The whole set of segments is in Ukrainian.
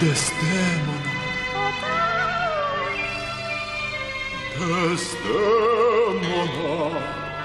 Дездемона. Дездемона.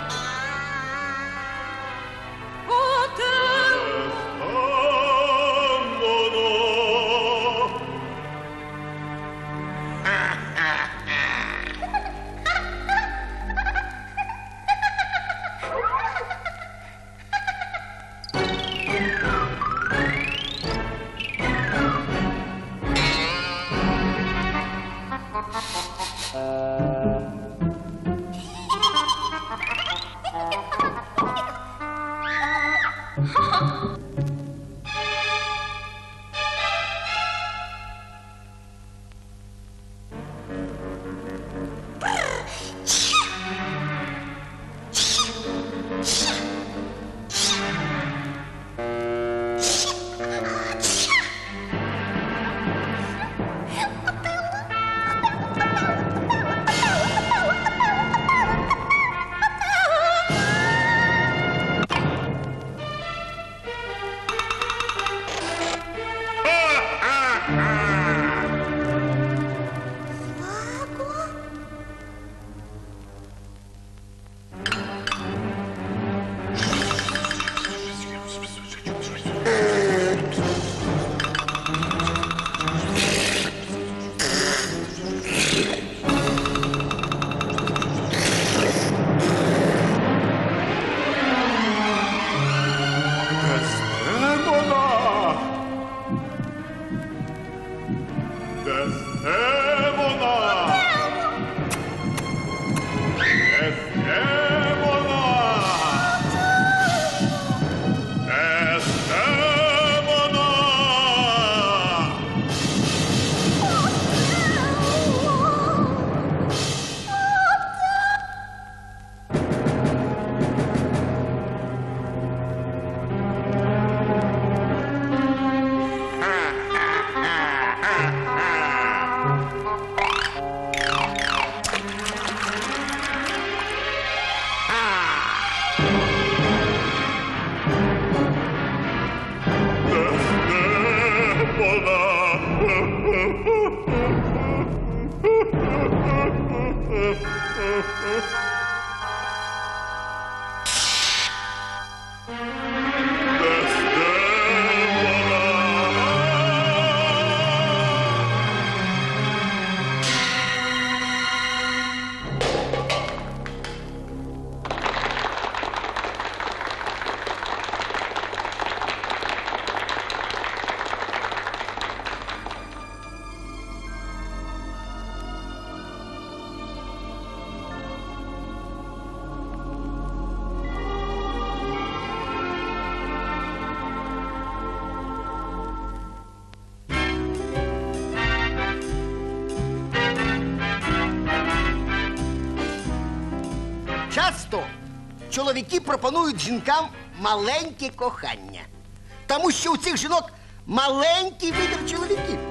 Часто чоловіки пропонують жінкам маленьке кохання, тому що у цих жінок маленький вибір чоловіків.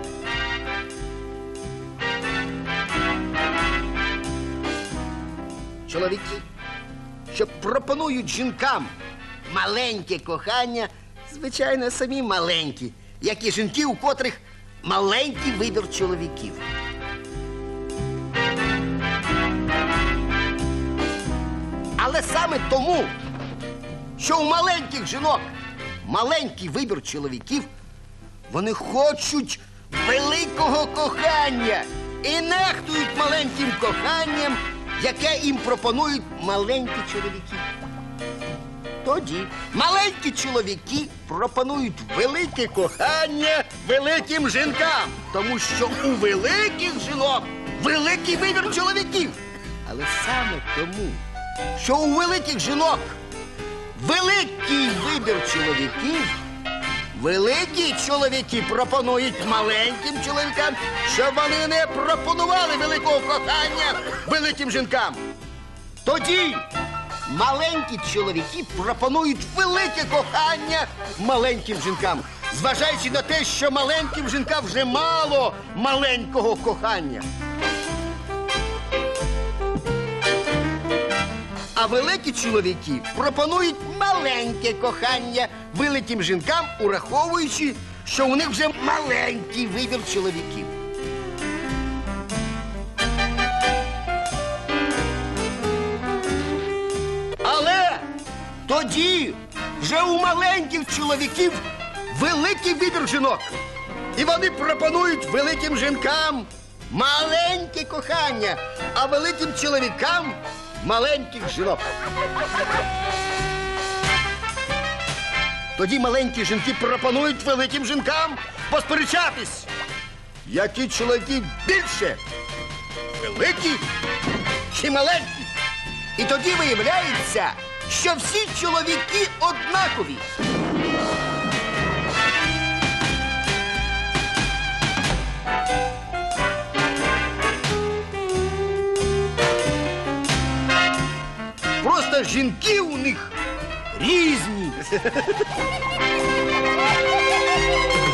Чоловіки, що пропонують жінкам маленьке кохання, звичайно, самі маленькі, як і жінки, у котрих маленький вибір чоловіків. Але саме тому, що у маленьких жінок маленький вибір чоловіків, вони хочуть великого кохання і нехтують маленьким коханням, яке їм пропонують маленькі чоловіки. Тоді маленькі чоловіки пропонують велике кохання великим жінкам, тому що у великих жінок великий вибір чоловіків. Але саме тому, що у великих жінок великий вибір чоловіків, великі чоловіки пропонують маленьким чоловікам, щоб вони не пропонували великого кохання великим жінкам. Тоді маленькі чоловіки пропонують велике кохання маленьким жінкам, зважаючи на те, що маленьким жінкам вже мало маленького кохання. А великі чоловіки пропонують маленьке кохання великим жінкам, ураховуючи, що у них вже маленький вибір чоловіків. Але тоді вже у маленьких чоловіків великий вибір жінок. І вони пропонують великим жінкам маленьке кохання, а великим чоловікам маленьких жінок. Тоді маленькі жінки пропонують великим жінкам посперечатись, які чоловіки більше, великі чи маленькі. І тоді виявляється, що всі чоловіки однакові. Просто жінки у них різні.